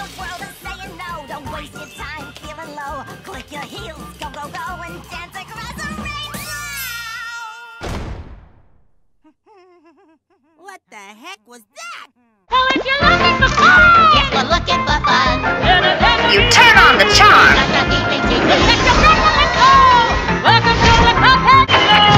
this world is saying no. Don't waste your time feeling low. Click your heels, go, go, go, and dance across the rainbow! What the heck was that? Well, if you're looking for fun, Yes, we're looking for fun. you turn on the charm. Welcome to the Cuphead Show.